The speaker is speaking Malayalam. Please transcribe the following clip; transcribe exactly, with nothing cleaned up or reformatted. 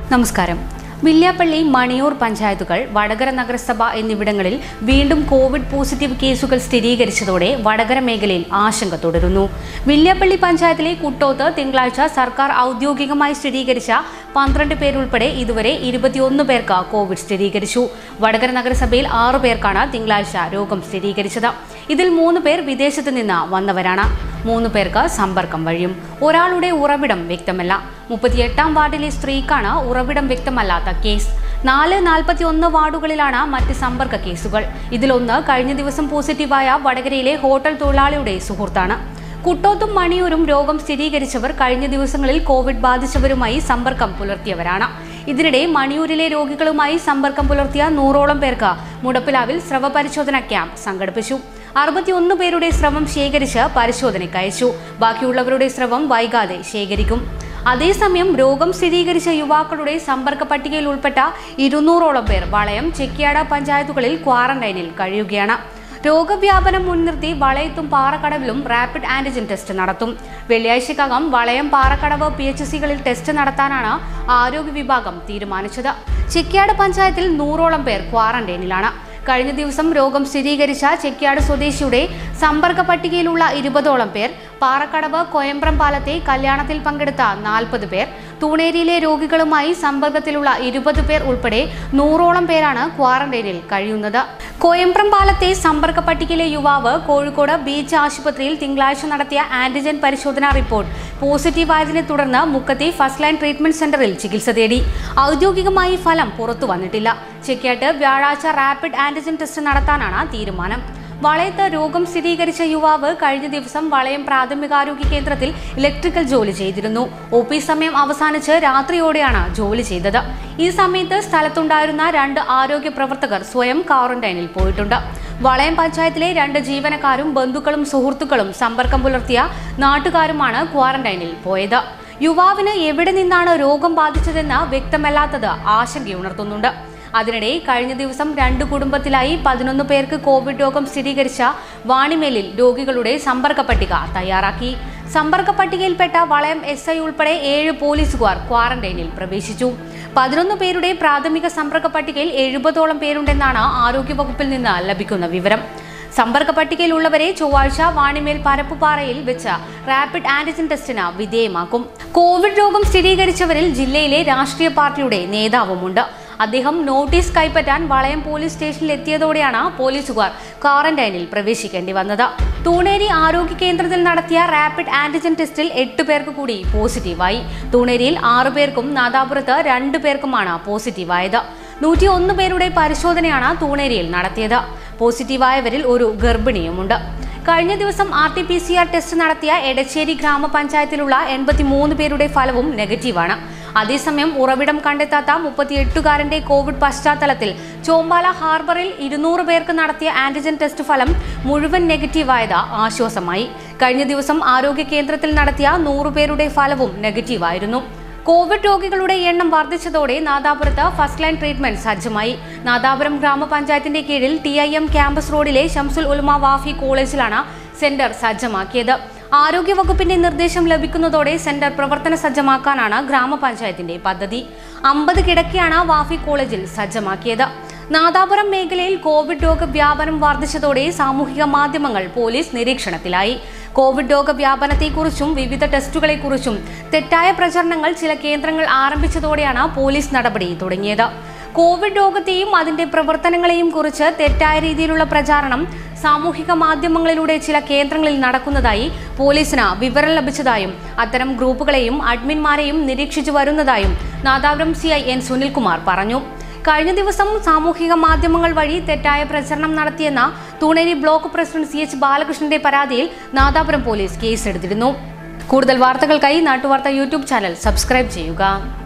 നമസ്കാരം. വില്യാപ്പള്ളി, മണിയൂർ പഞ്ചായത്തുകൾ, വടകര നഗരസഭ എന്നിവിടങ്ങളിൽ വീണ്ടും കോവിഡ് പോസിറ്റീവ് കേസുകൾ സ്ഥിരീകരിച്ചതോടെ വടകര മേഖലയിൽ ആശങ്ക തുടരുന്നു. വില്യാപ്പള്ളി പഞ്ചായത്തിലെ കുട്ടോത്ത് തിങ്കളാഴ്ച സർക്കാർ ഔദ്യോഗികമായി സ്ഥിരീകരിച്ച പന്ത്രണ്ട് പേരുൾപ്പെടെ ഇതുവരെ ഇരുപത്തിയൊന്ന് പേർക്ക് കോവിഡ് സ്ഥിരീകരിച്ചു. വടകര നഗരസഭയിൽ ആറു പേർക്കാണ് തിങ്കളാഴ്ച രോഗം സ്ഥിരീകരിച്ചത്. ഇതിൽ മൂന്ന് പേർ വിദേശത്ത് നിന്ന് വന്നവരാണ്. മൂന്ന് പേർക്ക് സമ്പർക്കം വഴിയും. ഒരാളുടെ ഉറവിടം വ്യക്തമല്ല. മുപ്പത്തിയെട്ടാം വാർഡിലെ സ്ത്രീക്കാണ് ഉറവിടം വ്യക്തമല്ലാത്ത കേസ്. നാല് നാൽപ്പത്തി ഒന്ന് വാർഡുകളിലാണ് മറ്റ് സമ്പർക്ക കേസുകൾ. ഇതിലൊന്ന് കഴിഞ്ഞ ദിവസം പോസിറ്റീവായ വടകരയിലെ ഹോട്ടൽ തൊഴിലാളിയുടെ സുഹൃത്താണ്. കുട്ടോത്തും മണിയൂരും രോഗം സ്ഥിരീകരിച്ചവർ കഴിഞ്ഞ ദിവസങ്ങളിൽ കോവിഡ് ബാധിച്ചവരുമായി സമ്പർക്കം പുലർത്തിയവരാണ്. ഇതിനിടെ മണിയൂരിലെ രോഗികളുമായി സമ്പർക്കം പുലർത്തിയ നൂറോളം പേർക്ക് മുടപ്പിലാവിൽ സ്രവ പരിശോധന ക്യാമ്പ് സംഘടിപ്പിച്ചു. അറുപത്തിയൊന്ന് പേരുടെ സ്രവം ശേഖരിച്ച് പരിശോധനയ്ക്ക് അയച്ചു. ബാക്കിയുള്ളവരുടെ സ്രവം വൈകാതെ ശേഖരിക്കും. അതേസമയം രോഗം സ്ഥിരീകരിച്ച യുവാക്കളുടെ സമ്പർക്ക പട്ടികയിൽ ഉൾപ്പെട്ട ഇരുന്നൂറോളം പേർ വളയം, ചെക്കിയാട് പഞ്ചായത്തുകളിൽ ക്വാറന്റൈനിൽ കഴിയുകയാണ്. രോഗവ്യാപനം മുൻനിർത്തി വളയത്തും പാറക്കടവിലും റാപ്പിഡ് ആന്റിജൻ ടെസ്റ്റ് നടത്തും. വെള്ളിയാഴ്ചക്കകം വളയം, പാറക്കടവ് പി എച്ച് സികളിൽ ടെസ്റ്റ് നടത്താനാണ് ആരോഗ്യ വിഭാഗം തീരുമാനിച്ചത്. ചെക്കിയാട് പഞ്ചായത്തിൽ നൂറോളം പേർ ക്വാറന്റൈനിലാണ്. കഴിഞ്ഞ ദിവസം രോഗം സ്ഥിരീകരിച്ച ചെക്കിയാട് സ്വദേശിയുടെ സമ്പർക്ക പട്ടികയിലുള്ള ഇരുപതോളം പേർ, പാറക്കടവ് കോയമ്പ്രം പാലത്തെ കല്യാണത്തിൽ പങ്കെടുത്ത നാൽപ്പത് പേർ, തൂണേരിയിലെ രോഗികളുമായി സമ്പർക്കത്തിലുള്ള ഇരുപത് പേർ ഉൾപ്പെടെ നൂറോളം പേരാണ് ക്വാറന്റൈനിൽ കഴിയുന്നത്. കോയമ്പ്രം പാലത്തെ സമ്പർക്ക പട്ടികയിലെ യുവാവ് കോഴിക്കോട് ബീച്ച് ആശുപത്രിയിൽ തിങ്കളാഴ്ച നടത്തിയ ആന്റിജൻ പരിശോധനാ റിപ്പോർട്ട് പോസിറ്റീവായതിനെ തുടർന്ന് മുക്കത്തെ ഫസ്റ്റ് ലൈൻ ട്രീറ്റ്മെന്റ് സെന്ററിൽ ചികിത്സ തേടി. ഔദ്യോഗികമായി ഫലം പുറത്തു വന്നിട്ടില്ല. ചെക്കിയാട്ട് വ്യാഴാഴ്ച റാപ്പിഡ് ആന്റിജൻ ടെസ്റ്റ് നടത്താനാണ് തീരുമാനം. വളയത്ത് രോഗം സ്ഥിരീകരിച്ച യുവാവ് കഴിഞ്ഞ ദിവസം വളയം പ്രാഥമികാരോഗ്യ കേന്ദ്രത്തിൽ ഇലക്ട്രിക്കൽ ജോലി ചെയ്തിരുന്നു. ഒ പി സമയം അവസാനിച്ച് രാത്രിയോടെയാണ് ജോലി ചെയ്തത്. ഈ സമയത്ത് സ്ഥലത്തുണ്ടായിരുന്ന രണ്ട് ആരോഗ്യ പ്രവർത്തകർ സ്വയം ക്വാറന്റൈനിൽ പോയിട്ടുണ്ട്. വളയം പഞ്ചായത്തിലെ രണ്ട് ജീവനക്കാരും ബന്ധുക്കളും സുഹൃത്തുക്കളും സമ്പർക്കം പുലർത്തിയ നാട്ടുകാരുമാണ് ക്വാറന്റൈനിൽ പോയത്. യുവാവിന് എവിടെ നിന്നാണ് രോഗം ബാധിച്ചതെന്ന് വ്യക്തമല്ലാത്തത് ആശങ്കയുണർത്തുന്നുണ്ട്. അതിനിടെ കഴിഞ്ഞ ദിവസം രണ്ട് കുടുംബത്തിലായി പതിനൊന്ന് പേർക്ക് കോവിഡ് രോഗം സ്ഥിരീകരിച്ച വാണിമേലിൽ രോഗികളുടെ സമ്പർക്ക പട്ടിക തയ്യാറാക്കി. സമ്പർക്ക പട്ടികയിൽപ്പെട്ട വളയം എസ് ഐ ഉൾപ്പെടെ ഏഴ് പോലീസുകാർ ക്വാറന്റൈനിൽ പ്രവേശിച്ചു. പതിനൊന്ന് പേരുടെ പ്രാഥമിക സമ്പർക്ക പട്ടികയിൽ എഴുപതോളം പേരുണ്ടെന്നാണ് ആരോഗ്യവകുപ്പിൽ നിന്ന് ലഭിക്കുന്ന വിവരം. സമ്പർക്ക പട്ടികയിലുള്ളവരെ ചൊവ്വാഴ്ച വാണിമേൽ പരപ്പുപാറയിൽ വെച്ച് റാപ്പിഡ് ആന്റിജൻ ടെസ്റ്റിന് വിധേയമാക്കും. കോവിഡ് രോഗം സ്ഥിരീകരിച്ചവരിൽ ജില്ലയിലെ രാഷ്ട്രീയ പാർട്ടിയുടെ നേതാവുമുണ്ട്. അദ്ദേഹം നോട്ടീസ് കൈപ്പറ്റാൻ വളയം പോലീസ് സ്റ്റേഷനിൽ എത്തിയതോടെയാണ് പോലീസുകാർ ക്വാറന്റൈനിൽ പ്രവേശിക്കേണ്ടി വന്നത്. തൂണേരി ആരോഗ്യ കേന്ദ്രത്തിൽ നടത്തിയ റാപ്പിഡ് ആന്റിജൻ ടെസ്റ്റിൽ എട്ട് പേർക്ക് കൂടി പോസിറ്റീവായി. തൂണേരിയിൽ ആറു പേർക്കും നാദാപുരത്ത് രണ്ടു പേർക്കുമാണ് പോസിറ്റീവായത്. നൂറ്റി ഒന്ന് പേരുടെ പരിശോധനയാണ് തൂണേരിയിൽ നടത്തിയത്. പോസിറ്റീവായവരിൽ ഒരു ഗർഭിണിയുമുണ്ട്. കഴിഞ്ഞ ദിവസം R T P C R test നടത്തിയ എടച്ചേരി ഗ്രാമപഞ്ചായത്തിലുള്ള എൺപത്തി മൂന്ന് പേരുടെ ഫലവും നെഗറ്റീവാണ്. അതേസമയം ഉറവിടം കണ്ടെത്താത്ത മുപ്പത്തിയെട്ടുകാരന്റെ കോവിഡ് പശ്ചാത്തലത്തിൽ ചോമ്പാല ഹാർബറിൽ ഇരുന്നൂറ് പേർക്ക് നടത്തിയ ആന്റിജൻ ടെസ്റ്റ് ഫലം മുഴുവൻ നെഗറ്റീവായത് ആശ്വാസമായി. കഴിഞ്ഞ ദിവസം ആരോഗ്യ കേന്ദ്രത്തിൽ നടത്തിയ നൂറ് പേരുടെ ഫലവും നെഗറ്റീവായിരുന്നു. കോവിഡ് രോഗികളുടെ എണ്ണം വർദ്ധിച്ചതോടെ നാദാപുരത്ത് ഫസ്റ്റ് ലൈൻ ട്രീറ്റ്മെന്റ് സജ്ജമായി. നാദാപുരം ഗ്രാമപഞ്ചായത്തിന്റെ കീഴിൽ ടി ഐ എം ക്യാമ്പസ് റോഡിലെ ഷംസുൽ ഉലമ വാഫി കോളേജിലാണ് സെന്റർ സജ്ജമാക്കിയത്. ആരോഗ്യവകുപ്പിന്റെ നിർദ്ദേശം ലഭിക്കുന്നതോടെ സെന്റർ പ്രവർത്തന സജ്ജമാക്കാനാണ് ഗ്രാമപഞ്ചായത്തിന്റെ പദ്ധതി. അമ്പത് കിടക്കയാണ് വാഫി കോളേജിൽ സജ്ജമാക്കിയത്. നാദാപുരം മേഖലയിൽ കോവിഡ് രോഗവ്യാപനം വർദ്ധിച്ചതോടെ സാമൂഹിക മാധ്യമങ്ങൾ പോലീസ് നിരീക്ഷണത്തിലായി. കോവിഡ് രോഗവ്യാപനത്തെക്കുറിച്ചും വിവിധ ടെസ്റ്റുകളെക്കുറിച്ചും തെറ്റായ പ്രചരണങ്ങൾ ചില കേന്ദ്രങ്ങൾ ആരംഭിച്ചതോടെയാണ് പോലീസ് നടപടി തുടങ്ങിയത്. കോവിഡ് രോഗത്തെയും അതിന്റെ പ്രവർത്തനങ്ങളെയും കുറിച്ച് തെറ്റായ രീതിയിലുള്ള പ്രചാരണം സാമൂഹിക മാധ്യമങ്ങളിലൂടെ ചില കേന്ദ്രങ്ങളിൽ നടക്കുന്നതായി പോലീസിന് വിവരം ലഭിച്ചതായും അത്തരം ഗ്രൂപ്പുകളെയും അഡ്മിന്മാരെയും നിരീക്ഷിച്ചു വരുന്നതായും Nadapuram C I N Sunilkumar പറഞ്ഞു. കഴിഞ്ഞ ദിവസം സാമൂഹിക മാധ്യമങ്ങൾ വഴി തെറ്റായ പ്രചരണം നടത്തിയെന്ന Thuneri block president C H ബാലകൃഷ്ണന്റെ പരാതിയിൽ നാദാപുരം പോലീസ് കേസെടുത്തിരുന്നു. കൂടുതൽ വാർത്തകൾക്കായി നാട്ടുവാർത്ത യൂട്യൂബ് ചാനൽ സബ്സ്ക്രൈബ് ചെയ്യുക.